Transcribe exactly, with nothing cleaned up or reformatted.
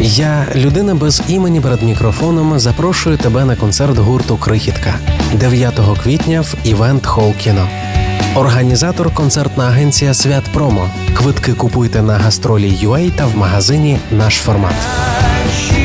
Я, людина без імені перед мікрофоном, запрошую тебе на концерт гурту «Крихітка» дев'ятого квітня в Івент Холл Кіно. Організатор – концертна агенція «Свят Промо». Квитки купуйте на гастролі точка ю а та в магазині «Наш формат».